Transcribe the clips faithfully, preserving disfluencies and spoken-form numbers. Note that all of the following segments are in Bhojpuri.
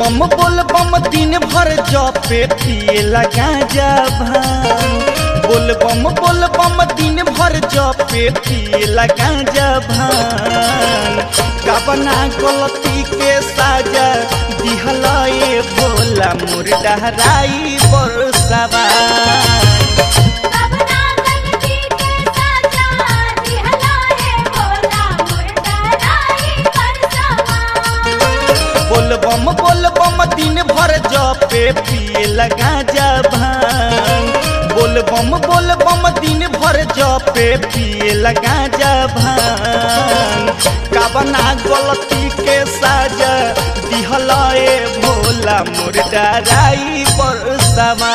बम बोल बम दिन भर जपे पिए लगा जा भांग। बोल बम बोल बम दिन भर जपे पिए लगा जा भांग। कबना गलती के साजा दिहला ए भोला मोर डहराई बरसवा। बोल बम बोल बम दिन भर जपे पिए लगा जा भांग। बोल बम बोल बम दिन भर जपे पिए लगा जा भांग। कबना गलती के साजा दिहला ए भोला मोर डराई बरसवा।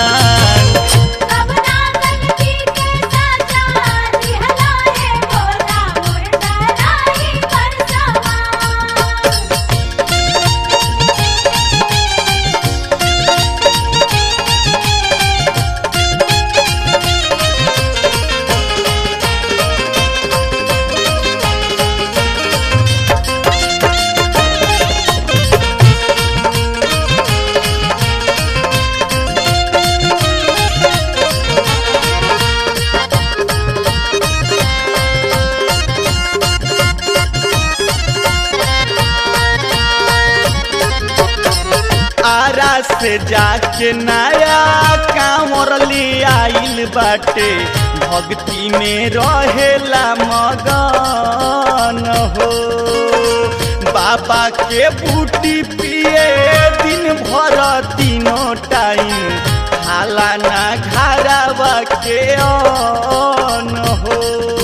आरा से जाके नया कांवर ले आइल बाटे। भक्ति में रहेला मगन हो। बाबा के बूटी पिए दिन भर तीनों टाइम। खाला ना घरवा के अन हो।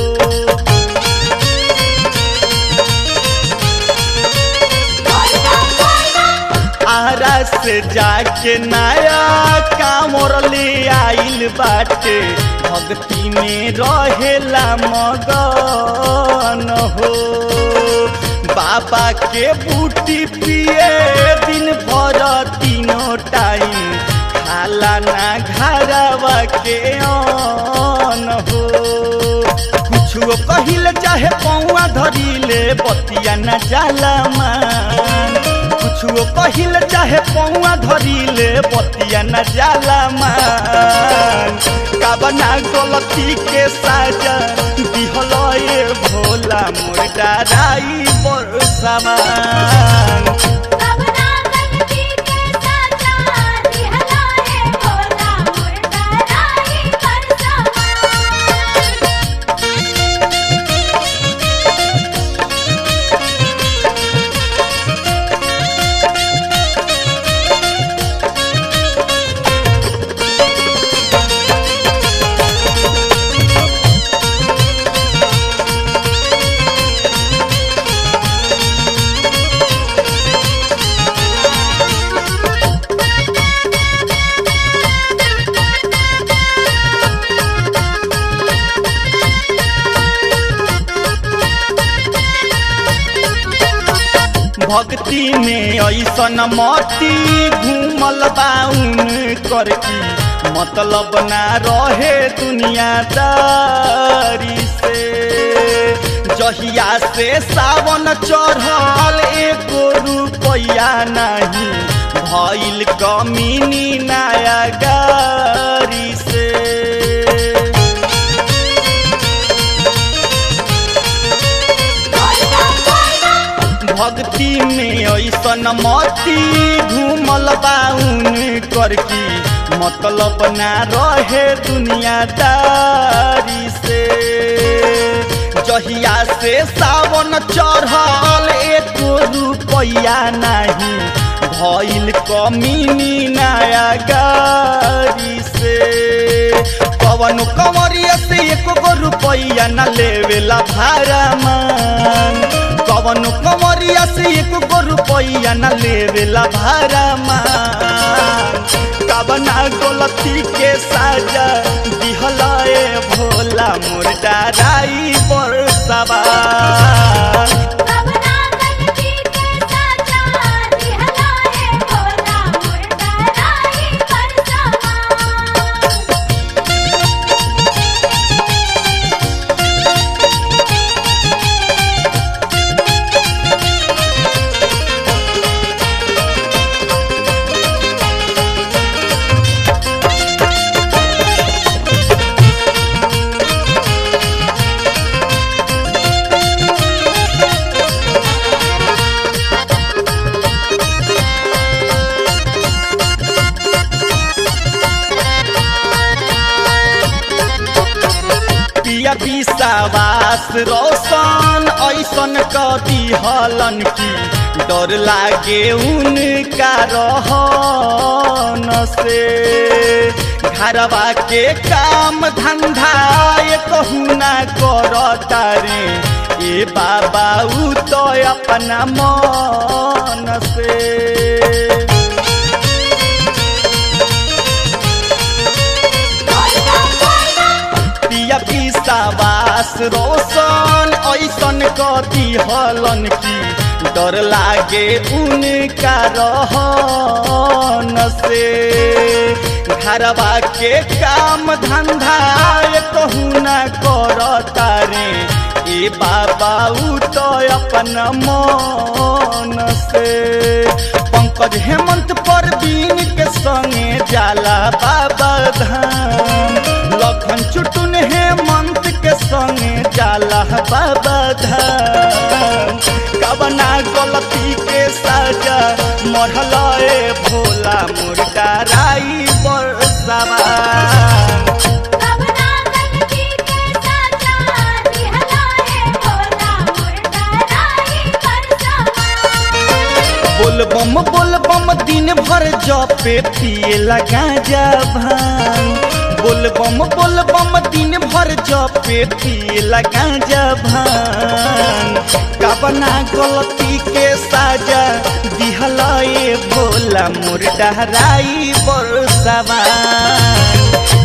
आरा से जाके नया कांवर ले आइल बाटे। भक्ति में रहेला मगन हो। बाबा के बूटी पिए दिन भर तीनों टाइम। खाला ना घरवा के अन हो। कुछो कहिल चाहे पौआ धरिले बतिया न जाला मान। कुछो कहिल चाहे पौआ धरिले बतिया न जाला मान। कबना गलती के साजा दिहला ए भोला मोर डराई बरसवा। भक्ति में ऐसन मती घूमल बाउन करकी। मतलब ना रहे दुनियादारी से। जहिया से सावन चढ़ल एको रुपया नहीं। भइल कमीनी नया गारी से। भक्ति में ऐसन मती घूमल बाउन करकी। मतलब ना रहे दुनियादारी से। जहिया से सावन चढ़ल एको रुपया नहीं। भइल कमीनी नया गारी से। कवन कंवरिया से एको गो रुपया न लेवेला भाड़ा मान। कवन कंवरिया से एक गो रुपया न लेवेला भाड़ा मान। कबना गलती के साजा दिहला ए भोला मोर डराई बरसवा। विश्वास रोशन ऐसन कदी हलन की डर लागे उनका रहन से घरवा के काम धंधा कहूँ ना करता रे ए बाबा उ तो अपना मन से पिया विश्वास रोशन ऐसन कदी हलन की डर लागे उनका रहन से घरवा के काम धंधा कहूँ ना करता रे ए बाबा उ तो अपना मन से पंकज हेमंत परवीन के संगे जाला बाबा धाम लखन चुटुन हेमंत के संगे जाला बाबा धाम कबना गलती के सजा मरहले भोला मुर्दाराई बरसावा बोल बम बोल बम दिन भर जपे पिए लगा जा भांग बोल बम बोल बम दिन भर जपे पिए लगा जा भांग कबना गलती के साजा दिहला ए भोला मुर्दाराई बरसावा